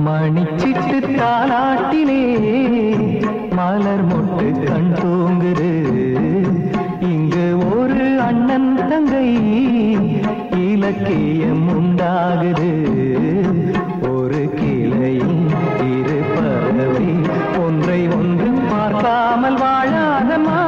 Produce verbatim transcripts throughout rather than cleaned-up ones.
மணிச்சிட்டு தாலாட்டிலே மலர் மொட்டு கண் தூங்குது. இங்கு ஒரு அண்ணன் தங்கை இலக்கியம் உண்டாகுது. ஒரு கிளையில் இரு பறவை ஒன்றை ஒன்று பார்க்காமல் வாழாதமா.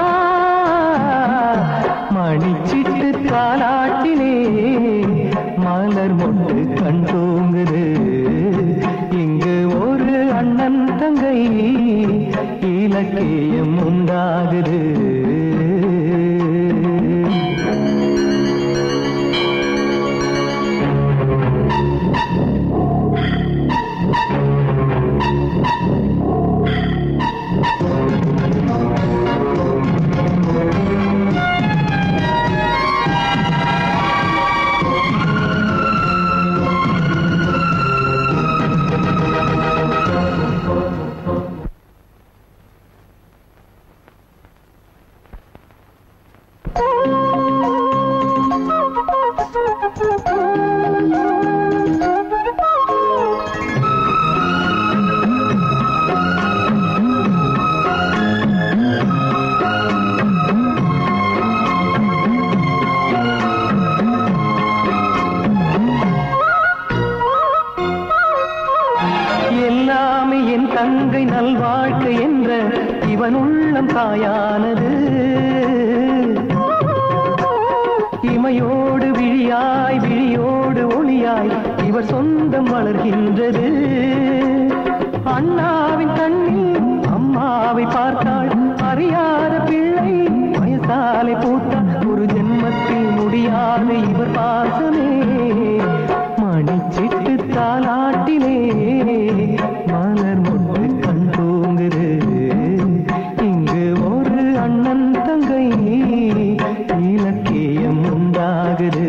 மணிச்சிட்டு தாலாட்டிலே மலர் மொட்டு கண் தூங்குது. இங்கு ஒரு அண்ணன் தங்கை இலக்கியம் உண்டாகுது. தங்கை நல்வாழ்க்கை என்ற இவன் உள்ளம் தாயானது. இமையோடு விழியாய் விழியோடு ஒளியாய் இவர் சொந்தம் வளர்கின்றது. அண்ணாவின் கண்ணில் அம்மாவை பார்த்தாள் அறியாத பிள்ளை வயசாலை பூத்தாள். ஒரு ஜென்மத்தில் முடியாத இவர் பாசமே. மணிச்சிட்டு தாலாட்டிலே மலர் மொட்டு கண் தூங்குது. இங்கு ஒரு அண்ணன் தங்கை இலக்கியம் உண்டாகுது.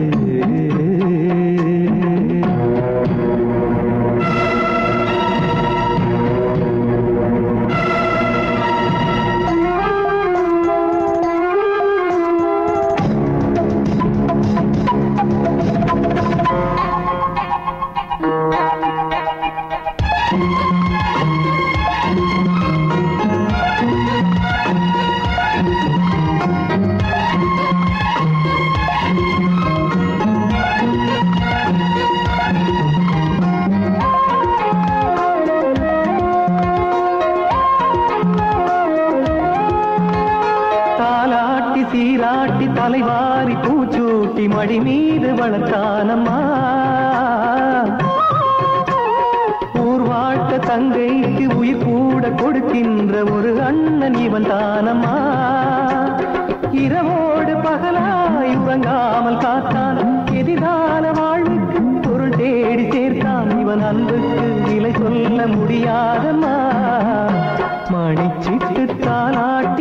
சீராட்டி தலைவாரி பூச்சூட்டி மடி மீது வளர்த்தானம்மா. ஊர்வாட்ட தங்கைக்கு உயிர் கூட கொடுக்கின்ற ஒரு அண்ணன் இவன் தானம்மா. இரவோடு பகலாய் உறங்காமல் காத்தான். எதிரான வாழ்வுக்கு பொருள் தேடி சேர்த்தான். இவன் அன்புக்கு விலை சொல்ல முடியாதம்மா. மணிச்சிட்டு தாலாட்டி